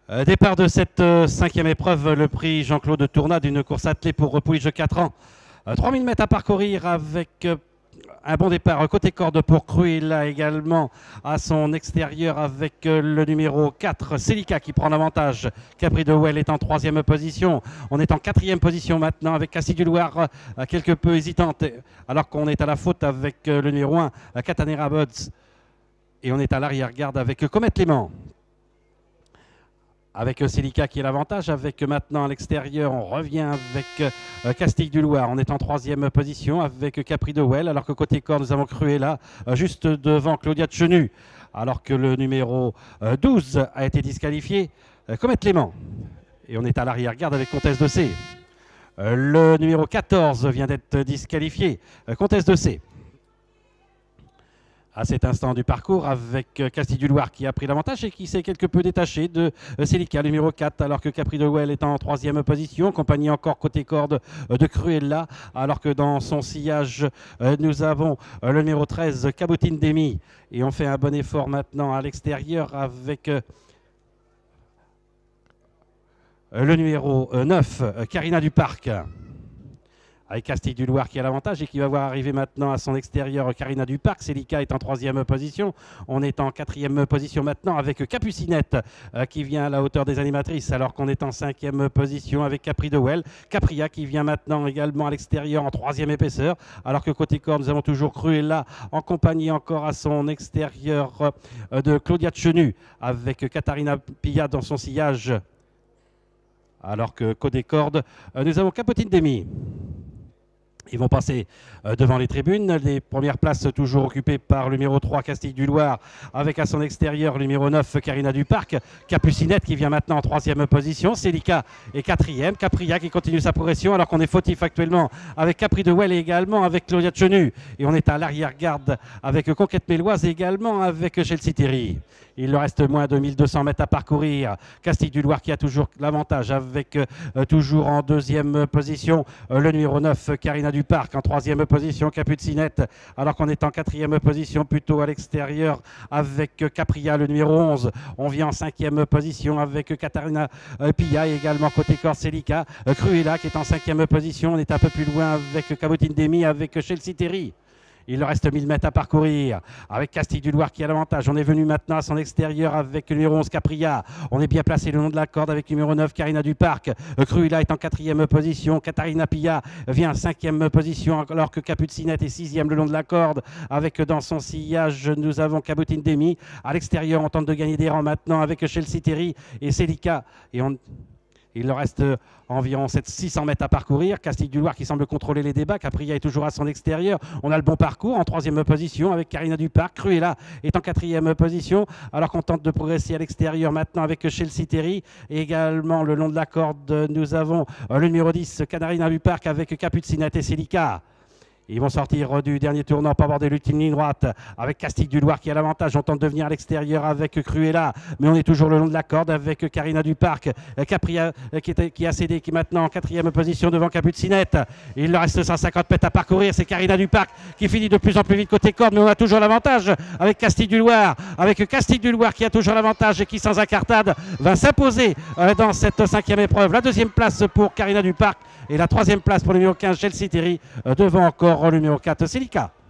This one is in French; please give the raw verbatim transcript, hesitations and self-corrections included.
Euh, départ de cette euh, cinquième épreuve, le prix Jean-Claude Tournat d'une course attelée pour Pouliche de quatre ans. Euh, trois mille mètres à parcourir avec euh, un bon départ côté corde pour Cruella également à son extérieur avec euh, le numéro quatre, Celica qui prend l'avantage. Capri de Well est en troisième position. On est en quatrième position maintenant avec Castille du Loir euh, quelque peu hésitante alors qu'on est à la faute avec euh, le numéro un, euh, Catanera Buds. Et on est à l'arrière-garde avec Comet Clément. Avec Celica qui est l'avantage, avec maintenant à l'extérieur, on revient avec euh, Castille du Loir. On est en troisième position avec Capri de Well, alors que côté corps, nous avons Cruella euh, juste devant Claudia Tchenu, alors que le numéro euh, douze a été disqualifié, euh, Comet Clément. Et on est à l'arrière-garde avec Comtesse de C. Euh, le numéro quatorze vient d'être disqualifié, euh, Comtesse de C. À cet instant du parcours avec Castille du Loir qui a pris l'avantage et qui s'est quelque peu détaché de Celica, numéro quatre, alors que Capri de Well est en troisième position, compagnie encore côté corde de Cruella, alors que dans son sillage, nous avons le numéro treize, Cabotine Demi, et on fait un bon effort maintenant à l'extérieur avec le numéro neuf, Carina du Parc. Avec Castille du Loir qui a l'avantage et qui va voir arriver maintenant à son extérieur Carina du Parc. Celica est en troisième position. On est en quatrième position maintenant avec Capucinette euh, qui vient à la hauteur des animatrices alors qu'on est en cinquième position avec Capri de Well. Capria qui vient maintenant également à l'extérieur en troisième épaisseur alors que côté corps nous avons toujours Cruella en compagnie encore à son extérieur euh, de Claudia Tchenu avec Katharina Pilla dans son sillage. Alors que côté cordes, euh, nous avons Capotine Demi. Ils vont passer euh, devant les tribunes. Les premières places toujours occupées par le numéro trois, Castille du Loir, avec à son extérieur le numéro neuf, Carina du Parc. Capucinette qui vient maintenant en troisième position. Celica est quatrième. Capria qui continue sa progression alors qu'on est fautif actuellement avec Capri de Well et également avec Claudia Tchenu. Et on est à l'arrière-garde avec Conquête Méloise et également avec Chelsea Terry. Il leur reste moins de mille deux cents mètres à parcourir. Castille du Loir qui a toujours l'avantage avec euh, toujours en deuxième position euh, le numéro neuf, Carina du Parc. En troisième position, Capucinette. Alors qu'on est en quatrième position plutôt à l'extérieur avec euh, Capria, le numéro onze. On vient en cinquième position avec Katharina euh, Pilla et également côté corps Celica. Euh, Cruella qui est en cinquième position. On est un peu plus loin avec Cabotine Demi, avec Chelsea Terry. Il leur reste mille mètres à parcourir avec Castille du Loir qui a l'avantage. On est venu maintenant à son extérieur avec le numéro onze, Capria. On est bien placé le long de la corde avec le numéro neuf, Carina du Parc. Cruella est en quatrième position. Katharina Pilla vient en cinquième position alors que Capucinette est sixième le long de la corde. Avec dans son sillage, nous avons Cabotine Demi. À l'extérieur, on tente de gagner des rangs maintenant avec Chelsea Terry et Celica. Et on... Il leur reste environ six cents mètres à parcourir. Castille du Loir qui semble contrôler les débats. Capria est toujours à son extérieur. On a le bon parcours en troisième position avec Carina du Parc. Cruella est en quatrième position alors qu'on tente de progresser à l'extérieur maintenant avec Chelsea Terry. Et également le long de la corde, nous avons le numéro dix, Carina du Parc avec Capucinette et Celica. Ils vont sortir du dernier tournant pour aborder l'ultime ligne droite avec Castille du Loir qui a l'avantage. On tente de venir à l'extérieur avec Cruella, mais on est toujours le long de la corde avec Carina du Parc. Capria qui, était, qui a cédé, qui est maintenant en quatrième position devant Capucinette. Il leur reste cent cinquante mètres à parcourir. C'est Carina du Parc qui finit de plus en plus vite côté corde, mais on a toujours l'avantage avec Castille du Loir. Avec Castille du Loir qui a toujours l'avantage et qui, sans incartade, va s'imposer dans cette cinquième épreuve. La deuxième place pour Carina du Parc et la troisième place pour le numéro quinze, Chelsea Terry, devant encore le numéro quatre, Celica.